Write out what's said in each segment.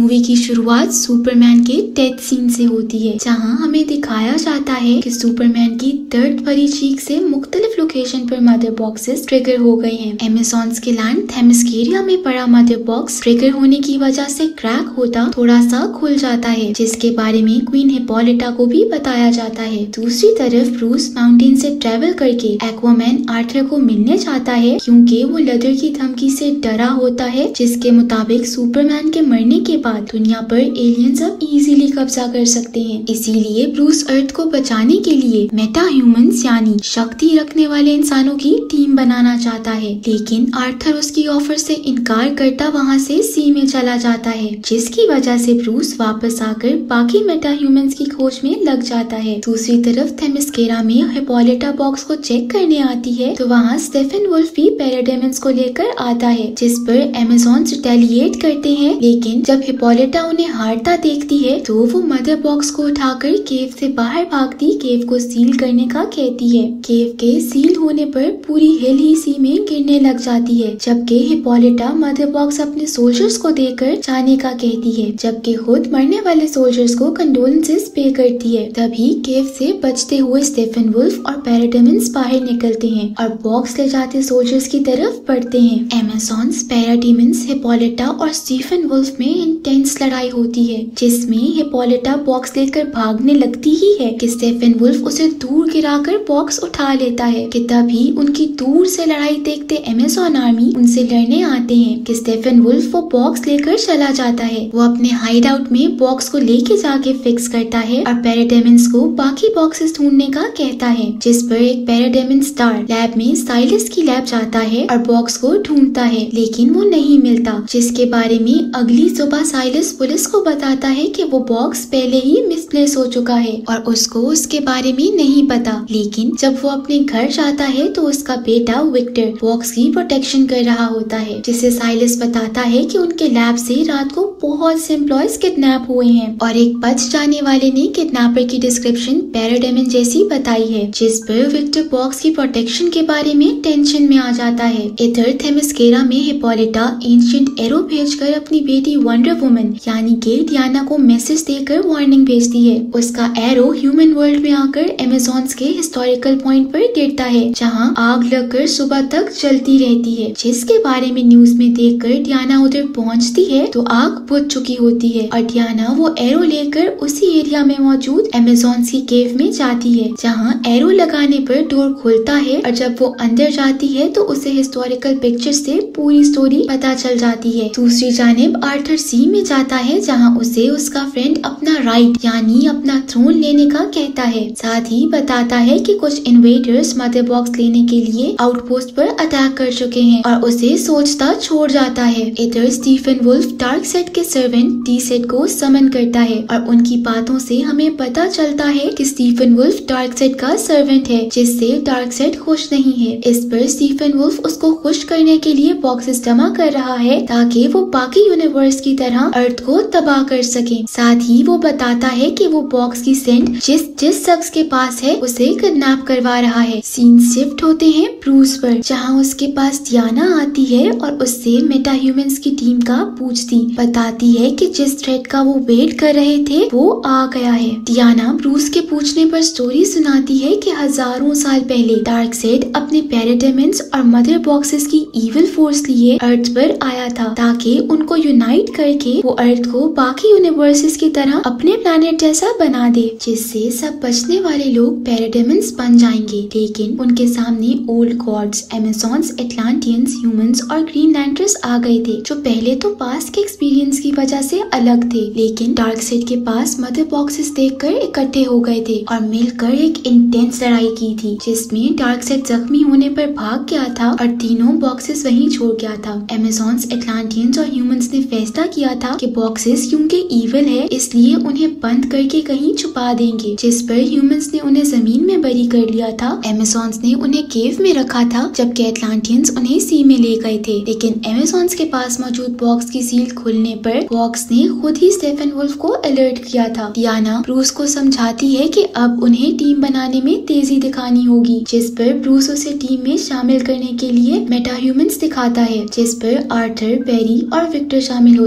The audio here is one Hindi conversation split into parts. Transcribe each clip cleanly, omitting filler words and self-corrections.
मूवी की शुरुआत सुपरमैन के डेथ सीन से होती है, जहां हमें दिखाया जाता है कि सुपरमैन की दर्द भरी चीख से मुख्तलिफ लोकेशन पर मदर बॉक्सेस ट्रिगर हो गए हैं। अमेज़न्स के लैंड थेमिस्केरिया में पड़ा मदर बॉक्स ट्रिगर होने की वजह से क्रैक होता थोड़ा सा खुल जाता है, जिसके बारे में क्वीन हिप्पोलिटा को भी बताया जाता है। दूसरी तरफ ब्रूस माउंटेन से ट्रेवल करके एक्वामैन आर्थर को मिलने जाता है, क्योंकि वो लेदर की धमकी से डरा होता है, जिसके मुताबिक सुपरमैन के मरने के बाद दुनिया पर एलियंस अब इजीली कब्जा कर सकते हैं। इसीलिए ब्रूस अर्थ को बचाने के लिए मेटा ह्यूमंस यानी शक्ति रखने वाले इंसानों की टीम बनाना चाहता है, लेकिन आर्थर उसकी ऑफर से इनकार करता वहाँ से सी में चला जाता है, जिसकी वजह से ब्रूस वापस आकर बाकी मेटा ह्यूमंस की खोज में लग जाता है। दूसरी तरफ थेमिस्केरा में हिप्पोलिटा बॉक्स को चेक करने आती है, तो वहाँ स्टेफन वुल्फ भी पैराडायमंड्स को लेकर आता है, जिस पर अमेज़न्स रिटेलिएट करते हैं। लेकिन जब हिप्पोलिटा उन्हें हारता देखती है तो वो मदर बॉक्स को उठाकर केव से बाहर भागती केव को सील करने का कहती है। केव के सील होने पर पूरी हिल ही सी में गिरने लग जाती है, जबकि हिप्पोलिटा मदर बॉक्स अपने सोल्जर्स को देकर जाने का कहती है, जबकि खुद मरने वाले सोल्जर्स को कंडोलेंसेस पे करती है। तभी केव से बचते हुए स्टेफन वुल्फ और पैराडायमंड्स बाहर निकलते हैं और बॉक्स ले जाते सोल्जर्स की तरफ बढ़ते हैं। अमेज़न्स, पैराडायमंड्स, हिप्पोलिटा और स्टीफन वुल्फ में इंटेंस लड़ाई होती है, जिसमें हिप्पोलिटा बॉक्स लेकर भागने लगती ही है कि स्टेफन वुल्फ उसे दूर गिराकर बॉक्स उठा लेता है कि तभी उनकी दूर से लड़ाई देखते अमेज़न आर्मी उनसे लड़ने आते हैं कि स्टेफन वुल्फ वो बॉक्स लेकर चला जाता है। वो अपने हाइड आउट में बॉक्स को लेके जाके फिक्स करता है और पैराडायमंड्स को बाकी बॉक्सेस ढूंढने का कहता है, जिस पर एक पैराडायमंड स्टार लैब में साइलस की लैब जाता है और बॉक्स को ढूंढता है, लेकिन वो नहीं मिलता, जिसके बारे में अगली सुबह साइलस पुलिस को बताता है कि वो बॉक्स पहले ही मिसप्लेस हो चुका है और उसको उसके बारे में नहीं पता। लेकिन जब वो अपने घर जाता है तो उसका बेटा विक्टर बॉक्स की प्रोटेक्शन कर रहा होता है, जिसे साइलस बताता है कि उनके लैब से रात को बहुत से एम्प्लॉयज किडनैप हुए हैं और एक बच जाने वाले ने किडनैपर की डिस्क्रिप्शन पैराडायमंड जैसी बताई है, जिस पर विक्टर बॉक्स की प्रोटेक्शन के बारे में टेंशन में आ जाता है। इधर थेमिस्केरा में हिप्पोलिटा एंशिएंट एरो भेजकर अपनी बेटी वंडर वुमन यानी कि डियाना को मैसेज देकर वार्निंग भेजती है। उसका एरो ह्यूमन वर्ल्ड में आकर अमेज़न्स के हिस्टोरिकल पॉइंट पर गिरता है, जहां आग लगकर सुबह तक जलती रहती है, जिसके बारे में न्यूज में देखकर डियाना उधर पहुंचती है तो आग बुझ चुकी होती है और डियाना वो एरो लेकर उसी एरिया में मौजूद अमेज़न्स की केव में जाती है, जहां एरो लगाने पर डोर खुलता है और जब वो अंदर जाती है तो उसे हिस्टोरिकल पिक्चर से पूरी स्टोरी पता चल जाती है। दूसरी जानिब आर्थर सी में जाता है, जहां उसे उसका फ्रेंड अपना राइट यानी अपना थ्रोन लेने का कहता है। साथ ही बताता है कि कुछ इन्वेडर्स मदर बॉक्स लेने के लिए आउटपोस्ट पर अटैक कर चुके हैं और उसे सोचता छोड़ जाता है। इधर स्टीफन वुल्फ डार्कसेड के सर्वेंट डी-सेड को समन करता है और उनकी बातों से हमें पता चलता है कि स्टीफन वुल्फ डार्कसेड का सर्वेंट है, जिससे डार्कसेड खुश नहीं है। इस पर स्टीफन वुल्फ उसको खुश करने के लिए बॉक्सेस जमा कर रहा है ताकि वो बाकी यूनिवर्स की तरह अर्थ को तबाह कर सके। साथ ही वो बताता है कि वो बॉक्स की सेंट जिस शख्स के पास है उसे किडनैप करवा रहा है। सीन शिफ्ट होते हैं ब्रूस पर, जहाँ उसके पास डियाना आती है और उससे मेटा ह्यूमंस की टीम का पूछती बताती है कि जिस थ्रेट का वो वेट कर रहे थे वो आ गया है। डियाना ब्रूस के पूछने पर स्टोरी सुनाती है कि हजारों साल पहले डार्कसेड अपने पैराडायमंड्स और मदर बॉक्सेस की इविल फोर्स लिए अर्थ पर आया था ताकि उनको यूनाइट करके वो अर्थ को बाकी यूनिवर्सेस की तरह अपने प्लैनेट जैसा बना दे, जिससे सब बचने वाले लोग पैराडायमंड्स बन जाएंगे। लेकिन उनके सामने old gods, Amazons, Atlanteans, humans और ग्रीनलैंडर्स आ गए थे, जो पहले तो पास्ट के एक्सपीरियंस की वजह से अलग थे, लेकिन डार्कसेड के पास मदर बॉक्सेस देखकर इकट्ठे हो गए थे और मिलकर एक इंटेंस लड़ाई की थी, जिसमें डार्कसेड जख्मी होने पर भाग गया था और तीनों बॉक्सेस वहीं छोड़ गया था। अमेज़न्स, एटलांटियंस और ह्यूमंस ने फैसला किया था कि बॉक्सेस क्योंकि इविल है इसलिए उन्हें बंद करके कहीं छुपा देंगे, जिस पर ह्यूमंस ने उन्हें जमीन में बरी कर लिया था। अमेज़न्स ने उन्हें केव में रखा था, जबकि एटलांटियंस उन्हें सी में ले गए थे। लेकिन अमेज़न्स के पास मौजूद बॉक्स की सील खुलने पर बॉक्स ने खुद ही स्टेफन वुल्फ को अलर्ट किया था। डियाना ब्रूस को समझाती है कि अब उन्हें टीम बनाने में तेजी दिखानी होगी, जिस पर ब्रूस उसे टीम में शामिल करने के लिए मेटा ह्यूमंस दिखाता है, जिस पर आर्थर, बेरी और विक्टर शामिल होते हैं।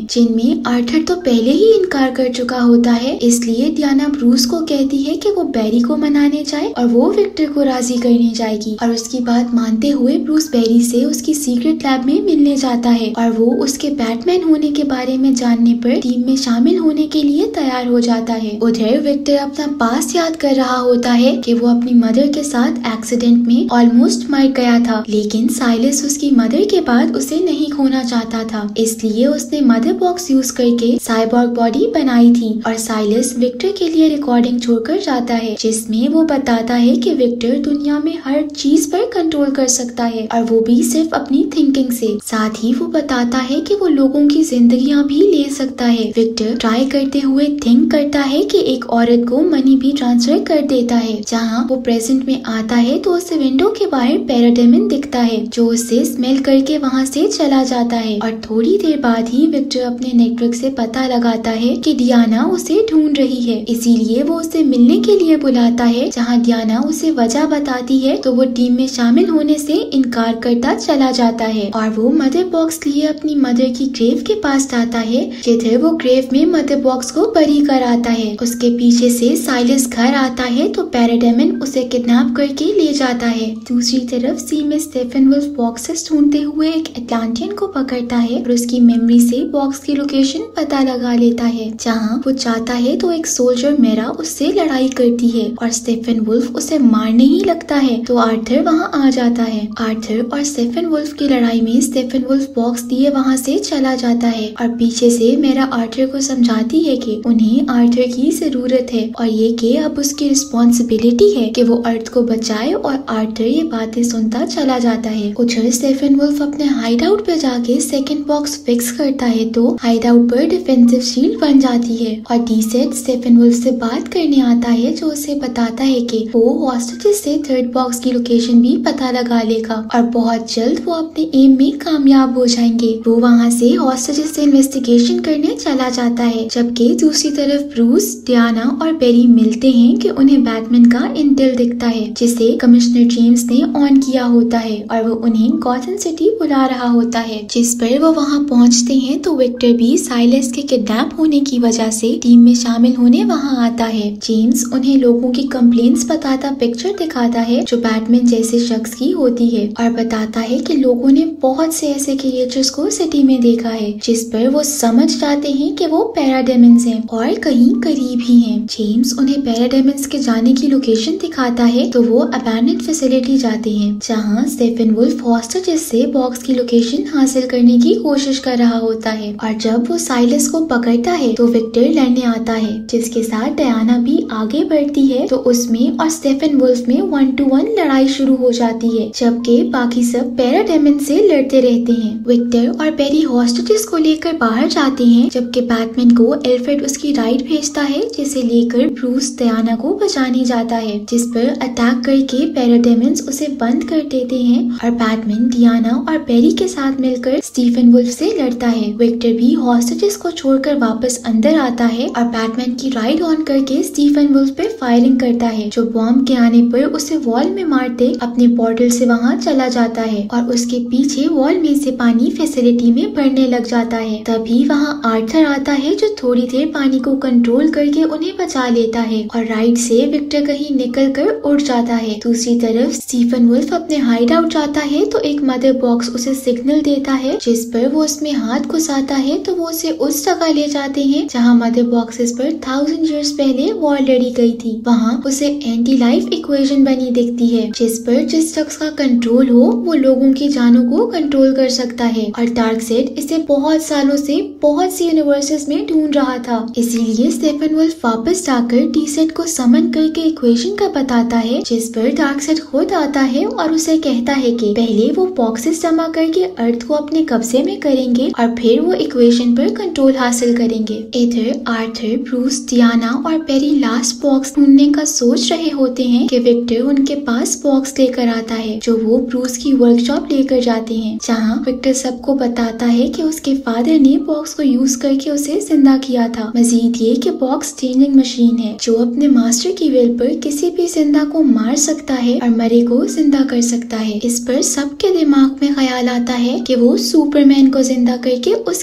जिनमें आर्थर तो पहले ही इनकार कर चुका होता है। इसलिए डियाना ब्रूस को कहती है कि वो बैरी को मनाने जाए और वो विक्टर को राजी करने जाएगी। और उसकी बात मानते हुए ब्रूस बैरी से उसकी सीक्रेट लैब में मिलने जाता है और वो उसके बैटमैन होने के बारे में जानने पर टीम में शामिल होने के लिए तैयार हो जाता है। उधर विक्टर अपना पास्ट याद कर रहा होता है कि वो अपनी मदर के साथ एक्सीडेंट में ऑलमोस्ट मर गया था, लेकिन साइलस उसकी मदर के बाद उसे नहीं खोना चाहता था, इसलिए उसने मदर बॉक्स यूज करके साइबॉर्ग बॉडी बनाई थी। और साइलस विक्टर के लिए रिकॉर्डिंग छोड़कर जाता है जिसमें वो बताता है कि विक्टर दुनिया में हर चीज पर कंट्रोल कर सकता है और वो भी सिर्फ अपनी थिंकिंग से। साथ ही वो बताता है कि वो लोगों की जिंदगियां भी ले सकता है। विक्टर ट्राई करते हुए थिंक करता है कि एक औरत को मनी भी ट्रांसफर कर देता है। जहाँ वो प्रेजेंट में आता है तो उसे विंडो के बाहर पैराडेमन दिखता है जो उसे स्मेल करके वहाँ से चला जाता है। और थोड़ी देर बाद ही विक्टर अपने नेटवर्क से पता लगाता है कि डियाना उसे ढूंढ रही है, इसीलिए वो उसे मिलने के लिए बुलाता है। जहाँ डियाना उसे वजह बताती है तो वो टीम में शामिल होने से इनकार करता चला जाता है और वो मदर बॉक्स लिए अपनी मदर की ग्रेव के पास जाता है, जिधर वो ग्रेव में मदर बॉक्स को बरी कर आता है। उसके पीछे से साइलस घर आता है तो पैराडेमन उसे किडनैप करके ले जाता है। दूसरी तरफ सी में स्टेफन वुल्फ बॉक्सेस ढूंढते हुए एक अटलांटियन को पकड़ता है और उसकी मेमोरी से बॉक्स की लोकेशन पता लगा लेता है। जहाँ वो जाता है तो एक सोल्जर मेरा उससे लड़ाई करती है और स्टेफन वुल्फ उसे मारने ही लगता है तो आर्थर वहाँ आ जाता है। आर्थर और स्टेफन वुल्फ की लड़ाई में स्टेफन वुल्फ बॉक्स दिए वहाँ से चला जाता है और पीछे से मेरा आर्थर को समझाती है कि उन्हें आर्थर की जरूरत है और ये कि अब उसकी रिस्पॉन्सिबिलिटी है कि वो अर्थ को बचाए। और आर्थर ये बातें सुनता चला जाता है। उधर स्टेफन वुल्फ अपने हाइड आउट पे जाके सेकंड बॉक्स फिक्स करता है तो हाइड आउट पर डिफेंसिव शील्ड बन जाती है और डीसेट स्टेफन वुल्फ से बात करने आता है जो उसे बताता है कि वो हॉस्टेजेस से थर्ड बॉक्स की लोकेशन भी पता लगा लेगा और बहुत जल्द वो अपने एम में कामयाब हो जाएंगे। वो वहाँ से हॉस्टेजेस से इन्वेस्टिगेशन करने चला जाता है, जबकि दूसरी तरफ ब्रूस, डियाना और बेरी मिलते हैं कि उन्हें बैटमैन का इंटेल दिखता है जिसे कमिश्नर जेम्स ने ऑन किया होता है और वो उन्हें गॉथम सिटी बुला रहा होता है। जिस पर वो वहाँ पहुँचते हैं तो विक्टर भी साइलस के किडनैप होने की वजह से टीम में शामिल होने वहाँ आता है। जेम्स उन्हें लोगों की कंप्लेंट्स बताता पिक्चर दिखाता है जो बैटमैन जैसे शख्स की होती है और बताता है कि लोगों ने बहुत से ऐसे क्रिएचर्स को सिटी में देखा है, जिस पर वो समझ जाते हैं कि वो पैराडेमन्स हैं और कहीं करीब ही हैं। जेम्स उन्हें पैराडेमन्स के जाने की लोकेशन दिखाता है तो वो अबैंडन्ड फैसिलिटी जाते हैं जहाँ स्टेफन वुल्फ हॉस्टेजेस से बॉक्स की लोकेशन हासिल करने की कोशिश कर रहा होता है। और जब वो साइलस को पकड़ता है तो विक्टर लड़ने आता है जिसके साथ डियाना भी आगे बढ़ती है तो उसमें और स्टेफन वुल्फ में 1-to-1 लड़ाई शुरू हो जाती है, जबकि बाकी सब पैराडेमन से लड़ते रहते हैं। विक्टर और बेरी हॉस्टेजेस को लेकर बाहर जाते हैं जबकि बैटमैन को एल्फ्रेड उसकी राइड भेजता है जिसे लेकर ब्रूस डियाना को बचाने जाता है, जिस पर अटैक करके पैराडेमन्स उसे बंद कर देते हैं और बैटमैन डियाना और बेरी के साथ मिलकर स्टीफन वुल्फ से लड़ता है। विक्टर भी हॉस्टेजेस को छोड़कर वापस अंदर आता है और बैटमैन की राइड ऑन करके स्टीफन वुल्फ पे फायरिंग करता है जो बॉम्ब के आने पर उसे वॉल में मारते अपने पोर्टल से वहाँ चला जाता है और उसके पीछे वॉल में से पानी फैसिलिटी में भरने लग जाता है। तभी वहाँ आर्थर आता है जो थोड़ी देर पानी को कंट्रोल करके उन्हें बचा लेता है और राइड से विक्टर कहीं निकल कर उड़ जाता है। दूसरी तरफ स्टीफन वुल्फ अपने हाइड आउट जाता है तो एक मदर बॉक्स उसे सिग्नल देता है जिस पर वो उसमें हाथ घुसाता है तो वो उसे उस जगह ले जाते हैं जहाँ मदर बॉक्सेस पर 1000 ईयर्स पहले वॉर लड़ी गई थी। वहाँ उसे एंटी लाइफ इक्वेशन बनी दिखती है जिस पर जिस शख्स का कंट्रोल हो वो लोगों की जानों को कंट्रोल कर सकता है और डार्कसेड इसे बहुत सालों से बहुत सी यूनिवर्सेस में ढूंढ रहा था। इसीलिए स्टेफन वुल्फ वापस जाकर डीसेट को समन करके इक्वेशन का बताता है जिस पर डार्कसेड खुद आता है और उसे कहता है कि पहले वो बॉक्सेस जमा करके अर्थ को अपने कब्जे में करेंगे और फिर वो इक्वेशन पर कंट्रोल हासिल करेंगे। इधर आर्थर, ब्रूस, डियाना और बेरी लास्ट बॉक्स ढूंढने का सोच रहे होते हैं कि विक्टर उनके पास बॉक्स लेकर आता है जो वो ब्रूस की वर्कशॉप लेकर जाते हैं जहाँ विक्टर सबको बताता है कि उसके फादर ने बॉक्स को यूज करके उसे जिंदा किया था। मजीद ये कि बॉक्स चेंजिंग मशीन है जो अपने मास्टर की विल पर किसी भी जिंदा को मार सकता है और मरे को जिंदा कर सकता है। इस पर सबके दिमाग में ख्याल आता है कि वो सुपरमैन को जिंदा करके उसकी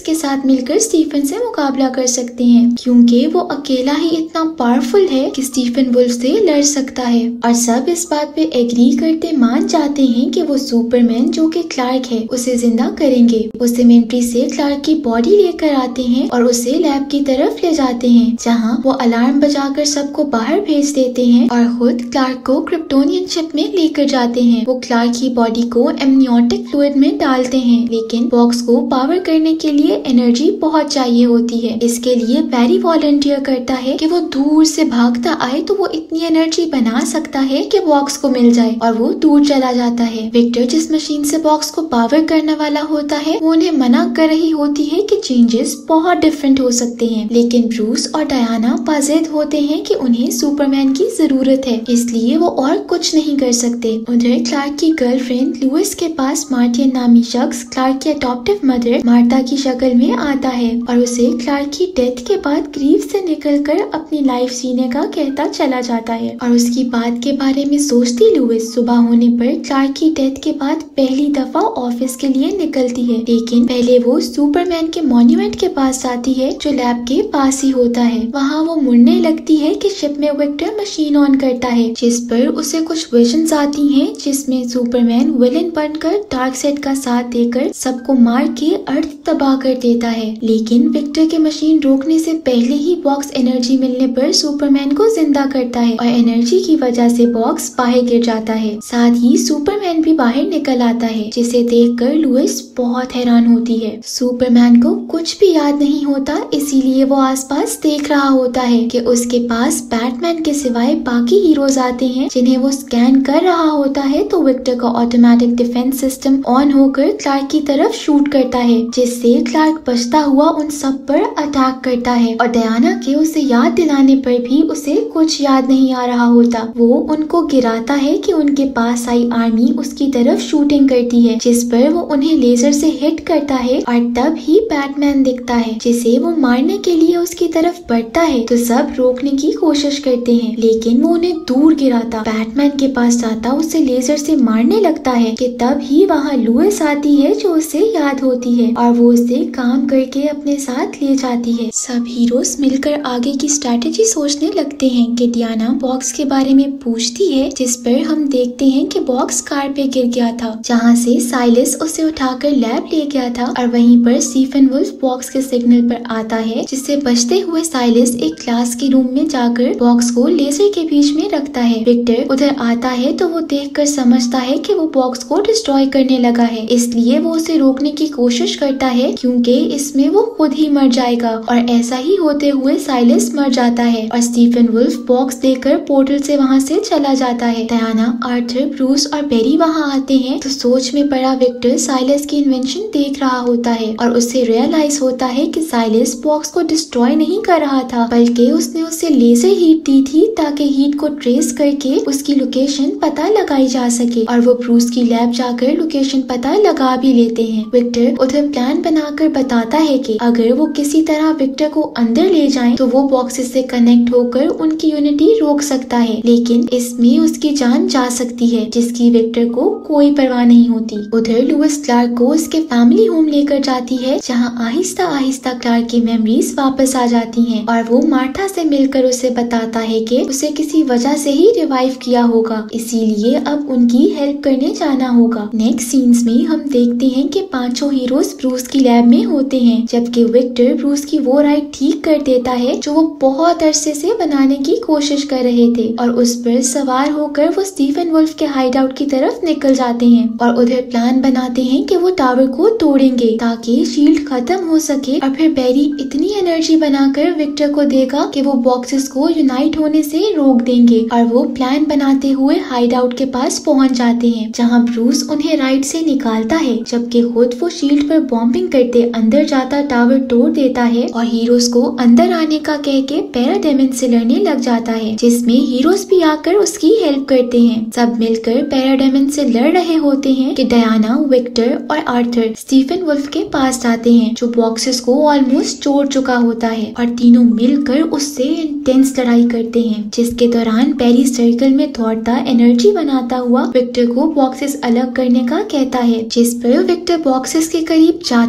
के साथ मिलकर स्टीफन से मुकाबला कर सकते हैं, क्योंकि वो अकेला ही इतना पावरफुल है कि स्टीफन वुल्फ से लड़ सकता है। और सब इस बात पे एग्री करते मान जाते हैं कि वो सुपरमैन जो कि क्लार्क है उसे जिंदा करेंगे। वो सिमेट्री से क्लार्क की बॉडी लेकर आते हैं और उसे लैब की तरफ ले जाते हैं, जहाँ वो अलार्म बजाकर सबको बाहर भेज देते हैं और खुद क्लार्क को क्रिप्टोनियन शिप में लेकर जाते हैं। वो क्लार्क की बॉडी को एमनियोटिक फ्लूइड में डालते हैं, लेकिन बॉक्स को पावर करने के लिए एनर्जी बहुत चाहिए होती है। इसके लिए बैरी वॉलंटियर करता है कि वो दूर से भागता आए तो वो इतनी एनर्जी बना सकता है कि बॉक्स को मिल जाए, और वो दूर चला जाता है। विक्टर जिस मशीन से बॉक्स को पावर करने वाला होता है वो उन्हें मना कर रही होती है कि चेंजेस बहुत डिफरेंट हो सकते हैं, लेकिन ब्रूस और डायना पाजिद होते हैं कि उन्हें सुपरमैन की जरूरत है, इसलिए वो और कुछ नहीं कर सकते। उधर क्लार्क की गर्लफ्रेंड लुइस के पास मार्टियन नामी शख्स क्लार्क की अडॉप्टिव मदर मार्था की शक्ल में आता है और उसे क्लार्क की डेथ के बाद ग्रीव से निकलकर अपनी लाइफ जीने का कहता चला जाता है। और उसकी बात के बारे में सोचती लुइस सुबह होने पर क्लार्क की डेथ के बाद पहली दफा ऑफिस के लिए निकलती है, लेकिन पहले वो सुपरमैन के मॉन्यूमेंट के पास जाती है जो लैब के पास ही होता है। वहाँ वो मुड़ने लगती है कि शिप में विक्टर मशीन ऑन करता है, जिस पर उसे कुछ विजन्स आती हैं जिसमें सुपरमैन विलन बनकर डार्कसाइड का साथ देकर सबको मार के अर्थ तबाह कर देता है। लेकिन विक्टर के मशीन रोकने से पहले ही बॉक्स एनर्जी मिलने पर सुपरमैन को जिंदा करता है और एनर्जी की वजह से बॉक्स बाहर गिर जाता है। साथ ही सुपरमैन भी बाहर निकल आता है, जिसे देखकर लुइस बहुत हैरान होती है। सुपरमैन को कुछ भी याद नहीं होता, इसीलिए वो आसपास देख रहा होता है कि उसके पास बैटमैन के सिवाय बाकी हीरोज आते हैं जिन्हें वो स्कैन कर रहा होता है। तो विक्टर का ऑटोमेटिक डिफेंस सिस्टम ऑन होकर क्लार्क की तरफ शूट करता है, जिससे क्लार्क बचता हुआ उन सब पर अटैक करता है और डायना के उसे याद दिलाने पर भी उसे कुछ याद नहीं आ रहा होता। वो उनको गिराता है कि उनके पास आई आर्मी उसकी तरफ शूटिंग करती है, जिस पर वो उन्हें लेजर से हिट करता है और तब ही बैटमैन दिखता है, जिसे वो मारने के लिए उसकी तरफ बढ़ता है। तो सब रोकने की कोशिश करते हैं, लेकिन वो उन्हें दूर गिराता बैटमैन के पास जाता उसे लेजर से मारने लगता है कि तब ही वहाँ लुइस आती है जो उसे याद होती है और वो उसे काम करके अपने साथ ले जाती है। सब हीरोज मिलकर आगे की स्ट्रेटेजी सोचने लगते हैं कि डियाना बॉक्स के बारे में पूछती है, जिस पर हम देखते हैं कि बॉक्स कार पे गिर गया था, जहाँ से साइलस उसे उठाकर लैब ले गया था। और वहीं पर स्टीफन वुल्फ बॉक्स के सिग्नल पर आता है, जिससे बचते हुए साइलस एक क्लास के रूम में जाकर बॉक्स को लेजर के बीच में रखता है। विक्टर उधर आता है तो वो देखकर समझता है कि वो बॉक्स को डिस्ट्रॉय करने लगा है, इसलिए वो उसे रोकने की कोशिश करता है क्योंकि इसमें वो खुद ही मर जाएगा। और ऐसा ही होते हुए साइलस मर जाता है और स्टीफन वुल्फ बॉक्स देकर पोर्टल से वहाँ से चला जाता है। डायना, आर्थर, ब्रूस और बेरी वहाँ आते हैं तो सोच में पड़ा विक्टर साइलस की इन्वेंशन देख रहा होता है और उससे रियलाइज होता है कि साइलस बॉक्स को डिस्ट्रॉय नहीं कर रहा था, बल्कि उसने उसे लेजर हीट दी थी ताकि हीट को ट्रेस करके उसकी लोकेशन पता लगाई जा सके। और वो ब्रूस की लैब जाकर लोकेशन पता लगा भी लेते हैं। विक्टर उधर प्लान बनाकर बताता है कि अगर वो किसी तरह विक्टर को अंदर ले जाएं तो वो बॉक्सेस से कनेक्ट होकर उनकी यूनिटी रोक सकता है, लेकिन इसमें उसकी जान जा सकती है, जिसकी विक्टर को कोई परवाह नहीं होती। उधर लुइस क्लार्क को उसके फैमिली होम लेकर जाती है, जहाँ आहिस्ता आहिस्ता क्लार्क की मेमोरीज वापस आ जाती हैं और वो मार्था से मिलकर उसे बताता है कि उसे किसी वजह से ही रिवाइव किया होगा, इसीलिए अब उनकी हेल्प करने जाना होगा। नेक्स्ट सीन्स में हम देखते हैं कि पांचों हीरोज ब्रूस की लैब में होते हैं, जबकि विक्टर ब्रूस की वो राइड ठीक कर देता है जो वो बहुत अरसे से बनाने की कोशिश कर रहे थे और उस पर सवार होकर वो स्टीफन वुल्फ के हाइड आउट की तरफ निकल जाते हैं और उधर प्लान बनाते हैं कि वो टावर को तोड़ेंगे ताकि शील्ड खत्म हो सके। और फिर बेरी इतनी एनर्जी बनाकर विक्टर को देगा कि वो बॉक्सेस को यूनाइट होने से रोक देंगे और वो प्लान बनाते हुए हाइड आउट के पास पहुंच जाते हैं, जहां ब्रूस उन्हें राइड से निकालता है, जबकि खुद वो शील्ड पर बॉम्बिंग करते अंदर जाता टावर तोड़ देता है और हीरोज को अंदर आने का कह के पैराडायमंड से लड़ने लग जाता है, जिसमें हीरोज भी आकर उसकी हेल्प करते हैं। सब मिलकर पैराडायमंड से लड़ रहे होते हैं कि डायना, विक्टर और आर्थर स्टीफन वुल्फ के पास जाते हैं, जो बॉक्सेस को ऑलमोस्ट तोड़ चुका होता है और तीनों मिलकर उससे इंटेंस लड़ाई करते हैं, जिसके दौरान पेरी सर्कल में दौड़ता एनर्जी बनाता हुआ विक्टर को बॉक्सेस अलग करने का कहता है, जिस पर विक्टर बॉक्सेस के करीब जाता ही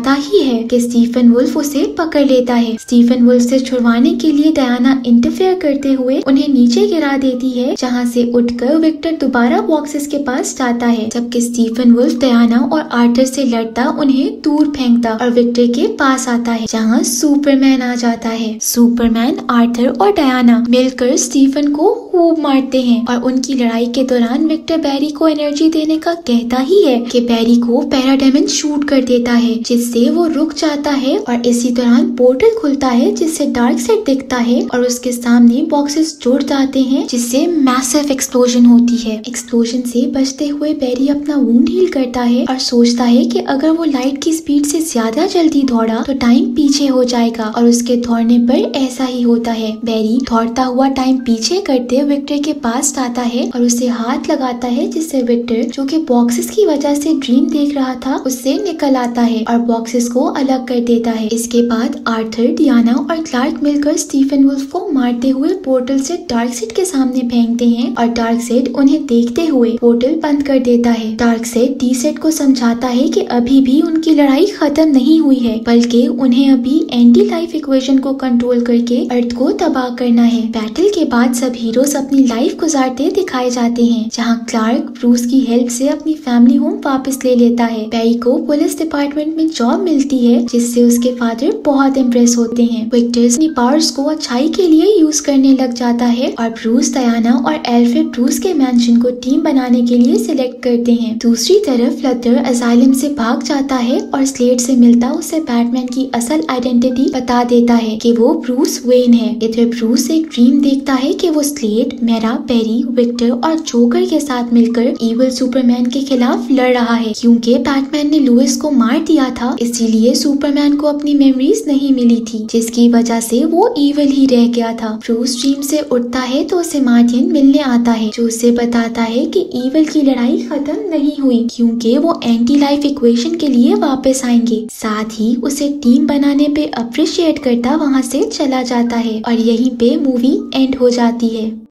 है कि स्टीफन वुल्फ उसे पकड़ लेता है। स्टीफन वुल्फ से छुड़वाने के लिए डायना इंटरफेयर करते हुए उन्हें नीचे गिरा देती है, जहाँ से उठकर विक्टर दोबारा बॉक्सेस के पास जाता है, जबकि स्टीफन वुल्फ डायना और आर्थर से लड़ता उन्हें दूर फेंकता और विक्टर के पास आता है, जहाँ सुपरमैन आ जाता है। सुपरमैन, आर्थर और डायना मिलकर स्टीफन को खूब मारते हैं और उनकी लड़ाई के दौरान विक्टर बैरी को एनर्जी देने का कहता ही है कि बैरी को पैराडायमंड शूट कर देता है, जिससे वो रुक जाता है और इसी दौरान पोर्टल खुलता है जिससे डार्क साइड दिखता है और उसके सामने बॉक्सेस जुड़ जाते हैं, जिससे मैसिव एक्सप्लोजन होती है। एक्सप्लोजन से बचते हुए बैरी अपना वुंड हील करता है और सोचता है कि अगर वो लाइट की स्पीड से ज्यादा जल्दी दौड़ा तो टाइम पीछे हो जाएगा, और उसके दौड़ने पर ऐसा ही होता है। बैरी दौड़ता हुआ टाइम पीछे करते विक्टर के पास आता है और उसे हाथ लगाता है, जिससे विक्टर, जो कि बॉक्सेस की वजह से ड्रीम देख रहा था, उससे निकल आता है और बॉक्सेस को अलग कर देता है। इसके बाद आर्थर, डियाना और क्लार्क मिलकर स्टीफन वुल्फ को मारते हुए पोर्टल से डार्क साइड के सामने फेंकते हैं और डार्क साइड उन्हें देखते हुए पोर्टल बंद कर देता है। डार्क साइड डी सेट को समझाता है कि अभी भी उनकी लड़ाई खत्म नहीं हुई है, बल्कि उन्हें अभी एंटी लाइफ इक्वेशन को कंट्रोल करके अर्थ को तबाह करना है। बैटल के बाद सब हीरोज अपनी लाइफ गुजारते दिखाए जाते हैं, जहाँ क्लार्क ब्रूस की हेल्प से अपनी फैमिली होम वापस ले लेता है। बैरी को पुलिस डिपार्टमेंट में जॉब मिलती है, जिससे उसके फादर बहुत इम्प्रेस होते हैं। विक्टर अपनी पावर्स को अच्छाई के लिए यूज करने लग जाता है और ब्रूस, डायना और एल्फ्रेड ब्रूस के मैंशन को टीम बनाने के लिए सिलेक्ट करते हैं। दूसरी तरफ फ्लटर असाइलम से भाग जाता है और स्लेड से मिलता उसे बैटमैन की असल आइडेंटिटी बता देता है कि वो ब्रूस वेन है। इधर ब्रूस एक ड्रीम देखता है कि वो स्लेड, मेरा, बैरी, विक्टर और जोकर के साथ मिलकर इविल सुपरमैन के खिलाफ लड़ रहा है। क्योंकि बैटमैन ने लुइस को मार दिया था, इसीलिए सुपरमैन को अपनी मेमोरीज नहीं मिली थी, जिसकी वजह से वो इविल ही रह गया था। ब्रूस ड्रीम से उठता है तो उसे मार्टिन मिलने आता है, जो उसे बताता है कि इविल की लड़ाई खत्म नहीं हुई, क्योंकि वो एंटी लाइफ इक्वेशन के लिए वापस आएंगे। साथ ही उसे टीम बनाने पे अप्रिशिएट करता वहाँ से चला जाता है और यहीं पे मूवी एंड हो जाती है।